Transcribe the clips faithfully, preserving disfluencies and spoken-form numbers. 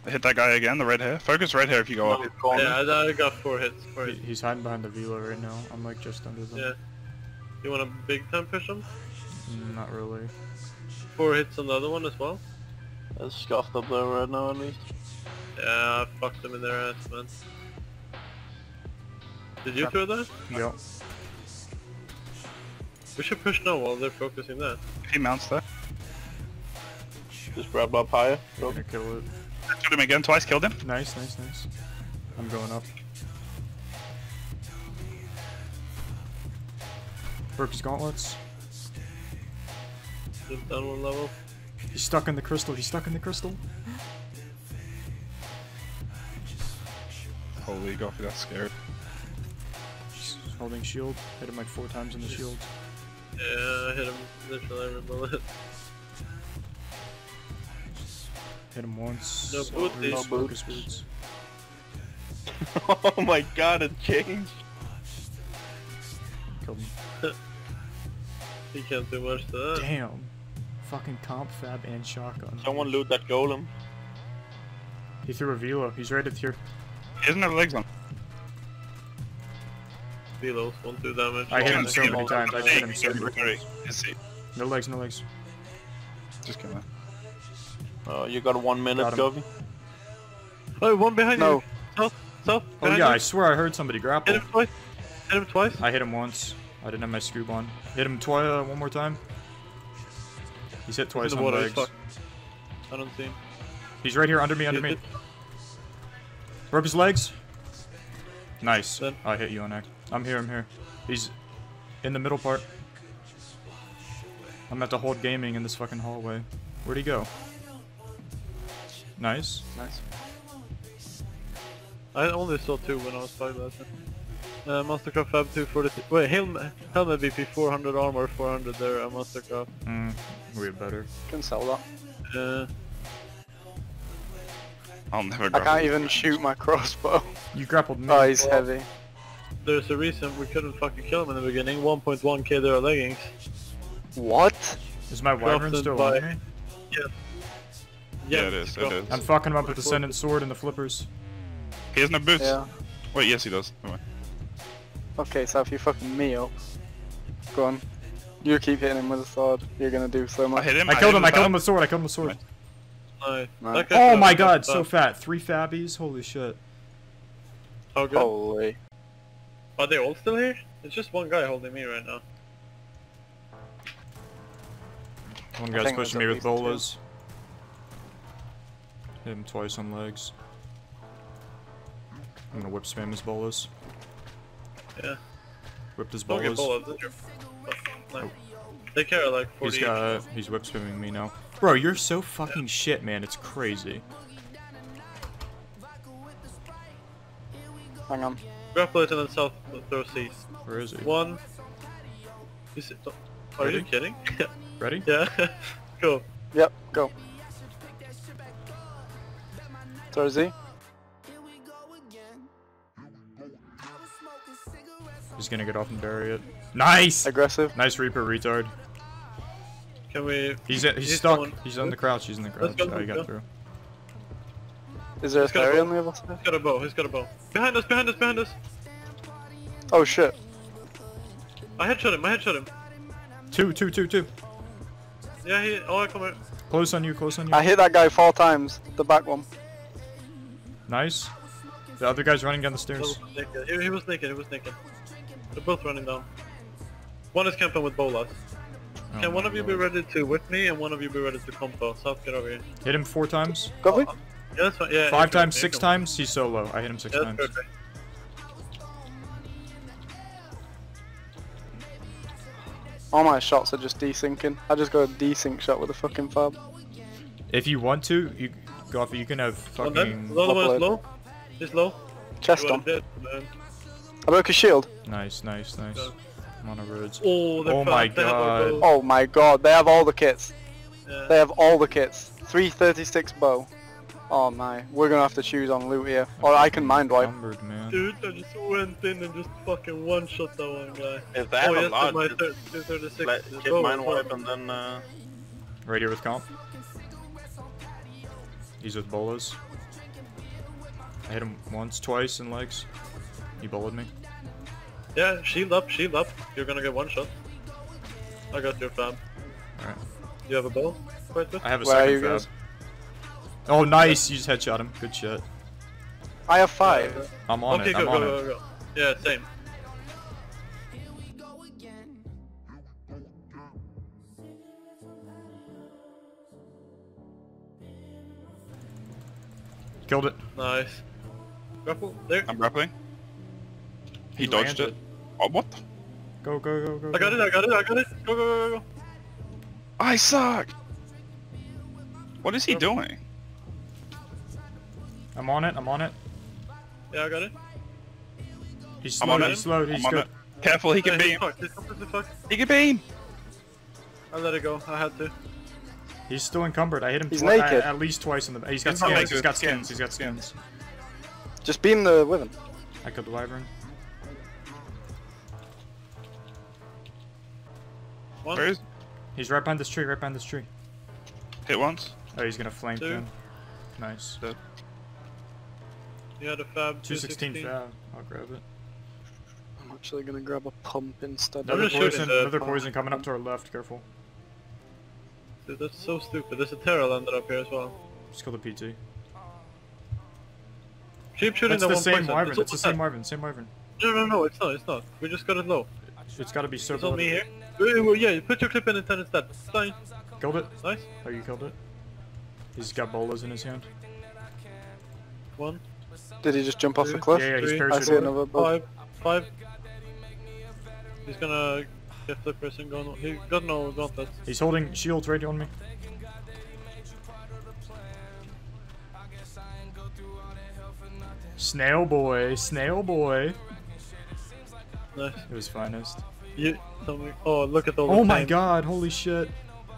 Hit that guy again, the red hair. Focus red hair if you go up. Yeah, I, I got four hits. Four hits. He's hiding behind the Vila right now. I'm like just under them. Yeah. You want a big time push him? Mm, not really. Four hits on the other one as well? It's scuffed up there right now at least. Yeah, I fucked them in their ass, man. Did you throw that? Yep. We should push now while they're focusing that. If he mounts there. Just grab up higher. I'm gonna kill it. Killed him again, twice, killed him. Nice, nice, nice. I'm going up. Burpees gauntlets. Just down one level. He's stuck in the crystal, he's stuck in the crystal. Holy Goffy, that's scary. He's holding shield. Hit him like four times in the shield. Yeah, I hit him literally every bullet. Hit him once. No boots, Bruce, no focus boots. boots. Oh my god, it changed. Killed him. He can't do much to that. Damn. Fucking comp, fab, and shotgun. Someone loot that golem. He threw a Velo. He's right at here. He doesn't have legs on. Velos won't do damage. I hit him Oh, so many times. I hit him so many Ready. times. His seat. No legs, no legs. Just kill him. Oh, you got one minute, Got him. Govy. Oh, one behind No. you! South, south, Oh behind yeah, you. I swear I heard somebody grapple. Hit him twice. Hit him twice. I hit him once. I didn't have my scoop on. Hit him twice, uh, one more time. He's hit twice in on the water, legs. fuck. I don't see him. He's right here under me, under Hit me. it. Broke his legs. Nice. Then- I hit you on act. I'm here, I'm here. He's in the middle part. I'm at the Hold Gaming in this fucking hallway. Where'd he go? Nice. Nice. I only saw two when I was five last time. Uh, Mastercraft Fab two forty. Wait, helmet, helmet B P four hundred armor four hundred there. A Mastercraft. Hmm. We have better. Can sell that. Uh, I'll never I grab can't him. even shoot my crossbow. You grappled me. Oh, he's heavy. there's a reason we couldn't fucking kill him in the beginning. one point one K there are leggings. What? Is my wyvern Crafted still by- on me? Yeah, it is, it crafted. is. I'm fucking him up with the Ascendant Sword and the flippers. He has no boots. Yeah. Wait, yes he does. Come on. Okay, so if you fucking me up, go on. You keep hitting him with a sword. You're gonna do so I much. hit him. I killed him, I with killed that. him with sword, I killed him with sword. Nice. Nice. That guy Oh could my have god, been so fast. fat. Three fabbies, holy shit. How good? Holy. Are they all still here? It's just one guy holding me right now. One I guy's think pushing there's me at with least two. bolas. Hit him twice on legs. I'm gonna whip spam his bolas. Yeah. Whipped his Don't get bolas. bullet, did you? Oh, nice. They carry like forty. He's got, he's whip spamming me now. Bro, you're so fucking shit, man. It's crazy. Hang on. Grapple it and then south throw C's. Where is he? One. Is it, are Ready? you kidding? Ready? Yeah. Cool. Yep, go. Throw Z. He's gonna get off and bury it. Nice! Aggressive. Nice Reaper, retard. Can we... He's he's, He's stuck. going- He's on the crouch. He's in the crouch. Let's go, Oh, he let's got go. through. Is there a He's got a fairy bow. on the other side? He's got a bow, he's got a bow. Behind us, behind us, behind us! Oh shit. I headshot him, I headshot him. Two, two, two, two. Yeah, he... Oh, I come here. Close on you, close on you. I hit that guy four times. The back one. Nice. The other guy's running down the He stairs. was naked, he, he was naked, he was naked. They're both running down. One is camping with bolas. Oh Can one my of you be lord. ready to whip me and one of you be ready to combo? South, get over here. Hit him four times. Got me? Yeah, that's fine. Yeah, Five yeah, times, yeah, six come. times. He's solo. I hit him six Yeah, times. that's perfect. All my shots are just desyncing. I just got a desync shot with a fucking fab. If you want to, you go off. You can have One dead. fucking The other one is Upload. low. He's low. Chest You are on. dead, man. I broke his shield. nice, nice, nice. Yeah. I'm on a roads. Oh, they're Oh fat, my they have our god. bow. Oh my god, they have all the kits. Yeah. They have all the kits. three thirty-six bow. Oh my, we're gonna have to choose on loot here. Or I can mind wipe. Numbered, man. Dude, I just went in and just fucking one-shot that one guy. If they have Oh, a yes, lot, my just thir two thirty-six. let, is get low mine as well. wipe and then uh, Right here with comp. He's with bolas. I hit him once, twice in legs. He bullied me. Yeah, shield up, shield up. You're gonna get one shot. I got your fab. Alright. You have a bow? Quite good. I have a Where are second you fab. guys? Oh, nice! You just headshot him. Good shit. I have five. I'm on okay, it. go, I'm go, on go, it. go, go. Yeah, same. Killed it. Nice. Grapple, there. I'm grappling. He, He dodged landed. it. Oh, what? The? Go, go, go, go. I got go. it, I got it, I got it. Go, go, go, go, go. I suck. What is he doing? I'm on it. I'm on it. Yeah, I got it. He's I'm slow. on it. He's slow. I'm He's on good. it. Careful, he can Yeah, beam. he's fucked, he's fucked, he's fucked. He can beam. I let it go, I had to. He's still encumbered. I hit him He's twi- naked. at, at least twice in the. He's got He's not skins. naked. He's got skins. Skins. He's got skins. Just beam the Wyvern. I killed the wyvern. One, Where is? He's right behind this tree. Right behind this tree. Hit once. Oh, he's gonna flank Two. him. Nice. you had a fab, two sixteen fab. I'll grab it. I'm actually gonna grab a pump instead. I'm Another just shooting poison. the- Another poison coming up to our left. Careful. Dude, that's so stupid. There's a Terra landed up here as well. Just kill the P T. Keep shooting That's the the one same poison. wyvern. It's That's the almost same dead. wyvern. Same wyvern. No, no, no, it's not, it's not. We just got it low. It's gotta be so. It's on bloody. me here. Wait, wait, yeah, put your clip in and turn it dead. Fine. Killed it. Nice. Oh, you killed it. He's got bolas in his hand. One, Did he just jump off the Two. cliff? Yeah, yeah. He's Three. I see parachuting. another bug. five, five. He's gonna get flippers and go. He got no gauntlets. He's holding shields right on me. Snail boy, snail boy. Nice. It was finest. You tell me. Oh, look at all the Oh my paint. god, holy shit.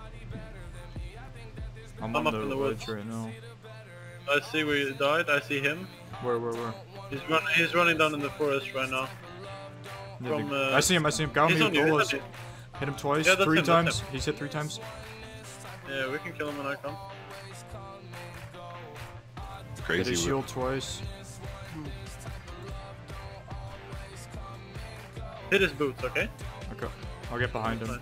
I'm, I'm on up the in the ledge woods. right now. I see where you died. I see him. Where, where, where? He's run. He's running down in the forest right now. Yeah, From, the- uh, I see him, I see him. Got He's me on with you. He's bolas. on you. Hit him twice, Yeah, that's three him, that's times. him. He's hit three times. Yeah, we can kill him when I come. Hit Crazy. his Wi- shield twice. Hit his boots, okay? Okay, I'll get behind him. Fine.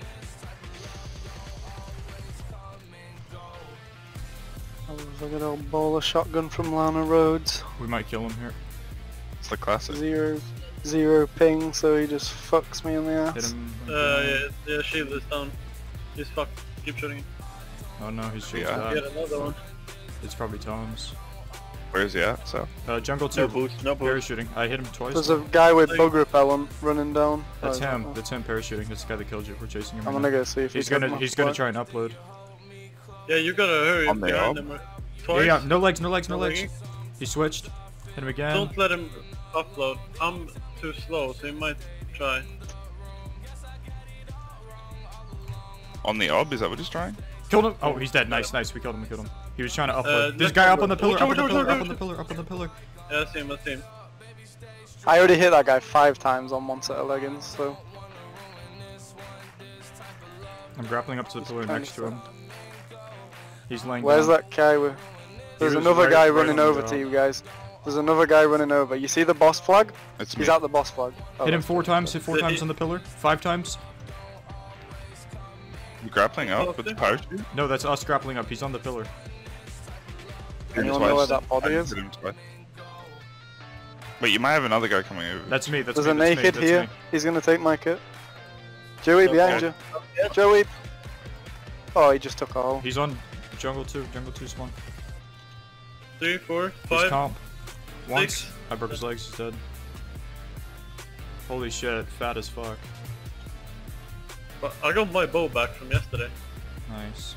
Look at old ball of shotgun from Lana Rhodes. We might kill him here. It's the classic. Zero, zero ping, so he just fucks me in the Hit ass. him. Uh, yeah, yeah, shield is down. He's fucked. Keep shooting him. Oh no, his shield's Yeah. down. Get another one. It's probably Tom's. Where is he at? So. Uh, jungle two. No boots, no boots. Parachuting. I hit him twice. There's a guy with bug repellent running down. That's Oh, him. no. That's him parachuting. That's the guy that killed you. We're chasing him. I'm right gonna now. go see if He's got gonna. my He's gonna flag. try and upload. Yeah, you gotta hurry On the behind up. him. Yeah, Twice. yeah. No legs. No legs. No No legs. legging. He switched. Hit him again. Don't let him upload. I'm too slow, so he might try. On the ob, is that what he's trying? Killed him. Oh, he's dead. Nice, nice. We killed him. We killed him. He was trying to upload. Uh, There's a let's guy go, up on the bro. pillar. Up on Watch the out, pillar. watch out, Up on the watch pillar. Up on the pillar. Yeah, I see him, I see him. I already hit that guy five times on one set of leggings, so I'm grappling up to the He's pillar kinda next to him. He's laying where's down. that guy with... There's was another right- guy right running on the over dot. to you guys. There's another guy running over. You see the boss flag? It's He's me. at the boss flag. Oh, Hit him that's four good. times. Hit four Did times he- on the pillar. Five times. You grappling up with the parachute? No, that's us grappling up. He's on the pillar. Hit him Anyone know where twice. that body I is? hit him twice. Wait, you might have another guy coming over. That's me. That's There's me. a that's me, naked that's here. me. He's gonna take my kit. Joey, Okay. behind you. Joey. Oh, he just took a hole. He's on jungle two. Jungle two spawn. Three, four, He's five. comp. Once. six. I broke his legs. He's dead. Holy shit. Fat as fuck. But I got my bow back from yesterday. Nice.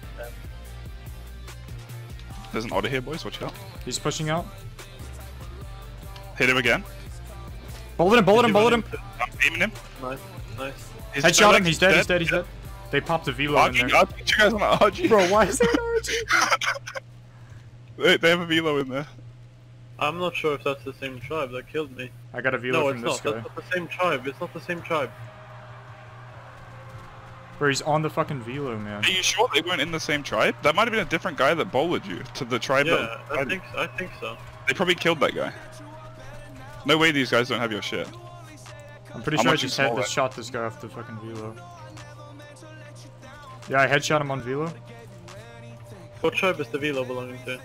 There's an otter here, boys. Watch out. He's pushing out. Hit him again. Bullet him. Bullet him. Bullet him. I'm aiming him. Nice, nice. His Headshot him. legs He's is dead. He's dead. He's dead. They popped a velo R in G, there. R G, you guys on the R G? Bro, why is there an R G? they, they have a velo in there. I'm not sure if that's the same tribe that killed me. I got a velo No, from it's this not. guy. That's not the same tribe. It's not the same tribe. Bro, he's on the fucking velo, man. Are you sure they weren't in the same tribe? That might have been a different guy that bowled you to the tribe Yeah, that... I think I think so. They probably killed that guy. No way these guys don't have your shit. I'm pretty I'm sure I watching just had small this shot this guy off the fucking velo. Yeah, I headshot him on velo. What tribe is the Velo belonging to?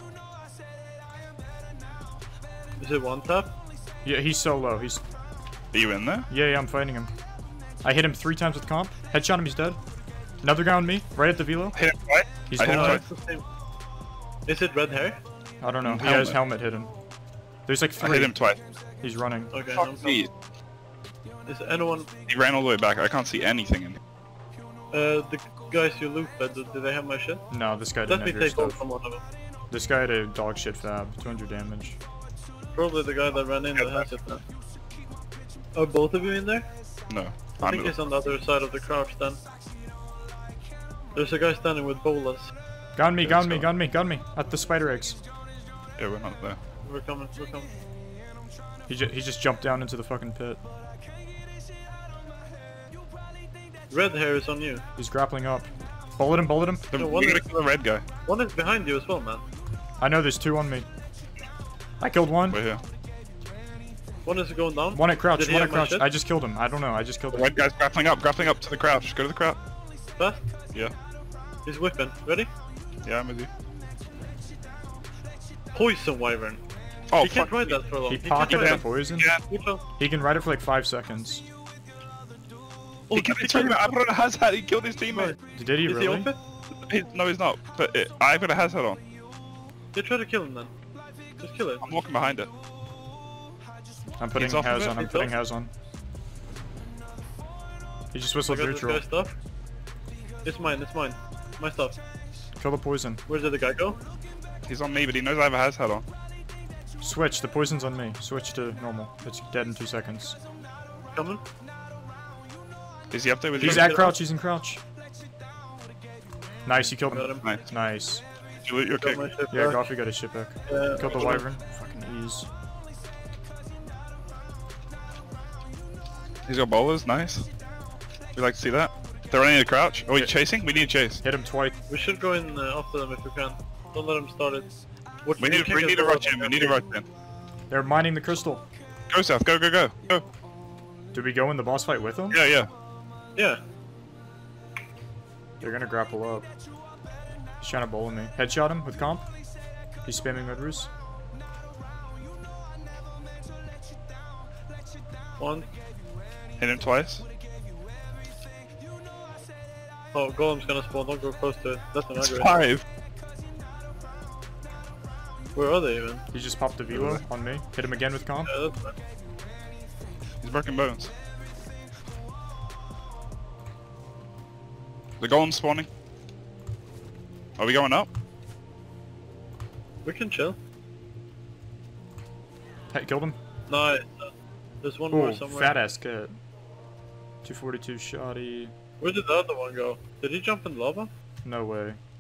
Is it one tap? Yeah, he's so low. He's Are you in there? yeah, yeah. I'm fighting him. I hit him three times with comp. Headshot him. He's dead. Another guy on me, right at the velo. Hit him twice. He's I hit him full No, life. twice. it's the same. Is it red hair? I don't know. He Helmet. has helmet hidden. There's like I three. hit him twice. He's running. Okay. Fuck I'm me. Is anyone? He ran all the way back. I can't see anything in here. Uh, the guys you loot fed, do, do they have my shit? No, this guy Let didn't me have your take hold stuff. from one of them. This guy had a dog shit fab. two hundred damage. Probably the guy that ran in that has it then. Are both of you in there? No. I I'm think he's on the other side of the crouch then. There's a guy standing with bolas. Gun me, Yeah, gun let's me, go. gun me, gun me. At the spider eggs. Yeah, we're not there. We're coming, we're coming. He, ju he just jumped down into the fucking pit. Red hair is on you. He's grappling up. Bullet him, bullet him. The, No, we what gotta is- kill the red guy. One is behind you as well, man. I know there's two on me. I killed one. We're here. One is going down. One at crouch, Did he one have at my crouch. shit? I just killed him. I don't know. I just killed The him. red guy's grappling up, grappling up to the crouch. Go to the crouch. Fast. Yeah. He's whipping. Ready? Yeah, I'm with you. Poison wyvern. Oh, he can't fuck ride me. that for long. He can't pocketed ride the that. poison. Yeah. He fell. He can ride it for like five seconds. Oh, He killed his teammate. I put on a hazard. He killed his teammate. Did he Is really? he open? He, no, he's not. But it, I've got a hazard on. Yeah, try to kill him then. Just kill it. I'm walking behind it. I'm putting He's off of Haz it? on. I'm He's putting off? Haz on. He just I whistled got this neutral. guy's stuff. It's mine, it's mine. My stuff. Kill the poison. Where did the guy go? He's on me, but he knows I have a hazard on. Switch. The poison's on me. Switch to normal. It's dead in two seconds. Coming? Is he up there with He's you? at crouch. He's in crouch. Nice. You killed Got him. him. Nice. Nice. Did you loot your Got kick? my shit Yeah, back. Goffy got his shit back. Yeah, Killed the got him. wyvern. Fucking ease. He's got bowlers. Nice. We like to see that. They're running the crouch. Oh, he's Yeah. chasing? We need to chase. Hit him twice. We should go in uh, after them if we can. Don't let them start it. What, We you need, can't we get need to the rush rope in. We on need to there. rush in. They're mining the crystal. Go, South. Go, go, go. Go. Do we go in the boss fight with them? Yeah, yeah. Yeah. They're gonna grapple up. He's trying to bowl me. Headshot him with comp. He's spamming mid roost. One. Hit him twice. Oh, Golem's gonna spawn. Don't go close to it. That's an It's aggro. five. Where are they even? He just popped the velo on me. Hit him again with comp. Yeah, that's fine. He's broken bones. The golem's spawning. Are we going up? We can chill. Hey, killed him. Nice. Uh, there's one more Ooh, somewhere. fat ass kid. two forty-two shoddy. Where did the other one go? Did he jump in lava? No way.